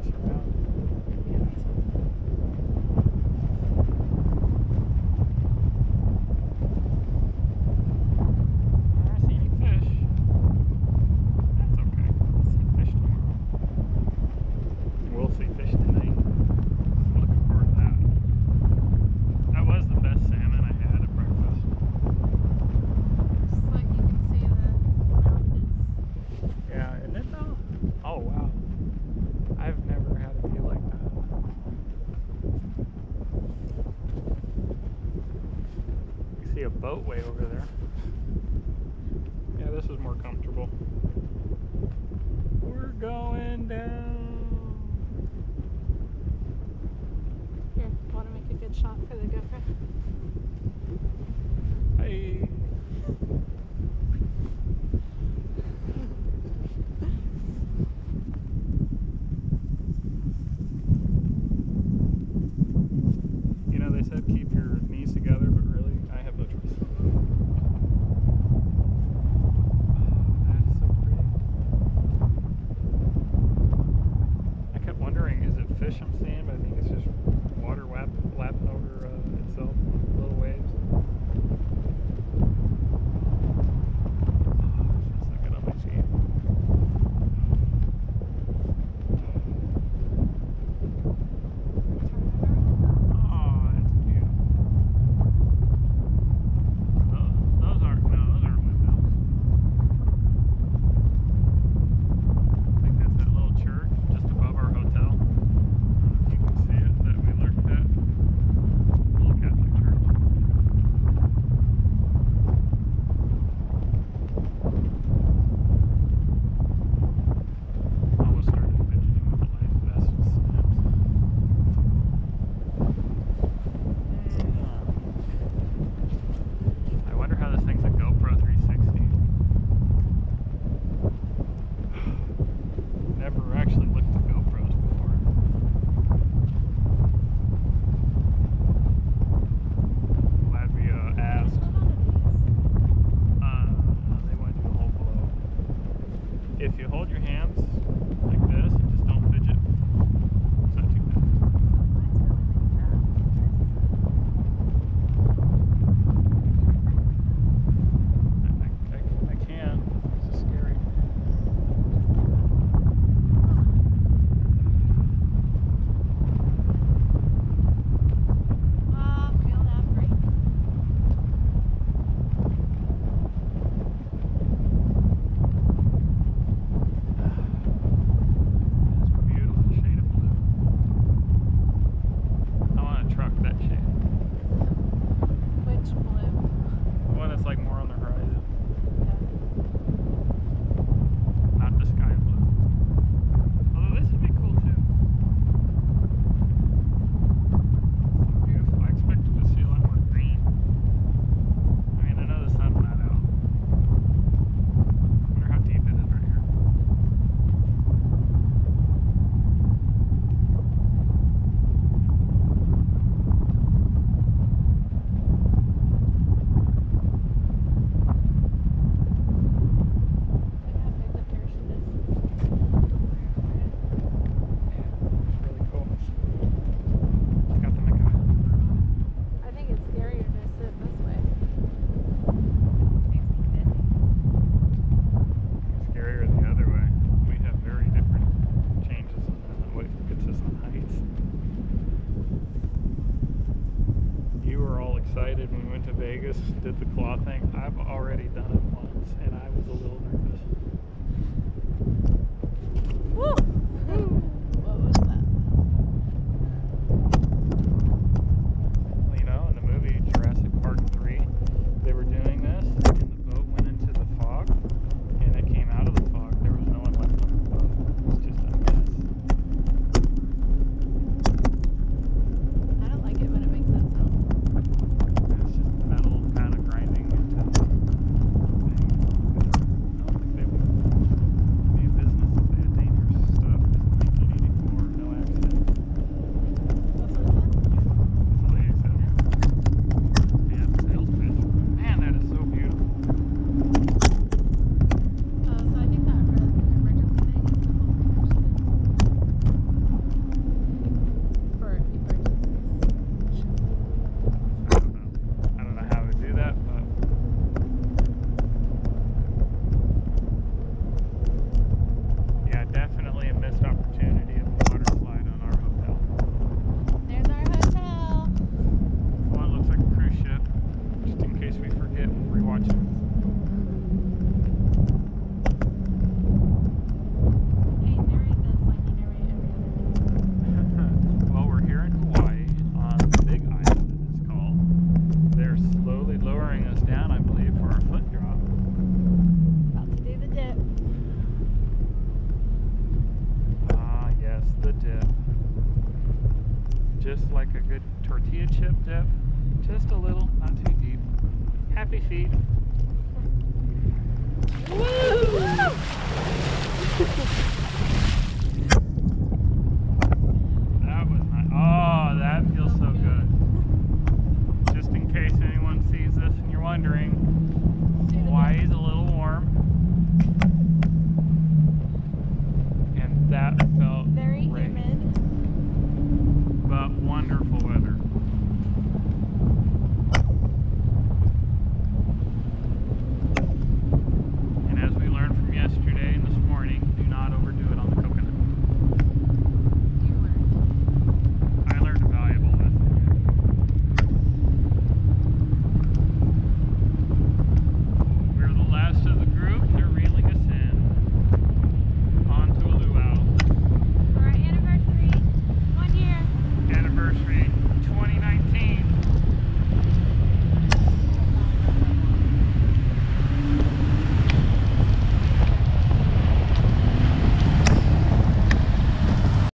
mess around. Yeah, that's what I don't see any fish. That's okay. We'll see fish tomorrow. We'll see fish tonight. I'm looking forward to that. That was the best salmon I had at breakfast. just like you can see the mountains. Yeah, isn't it though? Oh wow. I've never had a view like that. You see a boat way over there. Yeah, this is more comfortable. We're going down. Here, want to make a good shot for the GoPro? Hey. You know, they said keep your knees together, but really, I have no choice. That's so pretty. I kept wondering, is it fish I'm seeing? But I think it's just water lapping over itself, little waves. Just look at my feet. Oh, that's beautiful. Those aren't windmills. I think that's that little church just above our hotel. I don't know if you can see it, that we lurked at. Little Catholic church. Almost started fidgeting with the life vest snaps. I wonder how this thing's a GoPro 360. Never actually looked at GoPros before. Glad we asked. They want to do a whole blow. If you hold your hands like this and just don't fidget, it's not too bad. I can. It's just scary. Feel that break. chip dip, just a little, not too deep. Happy feet.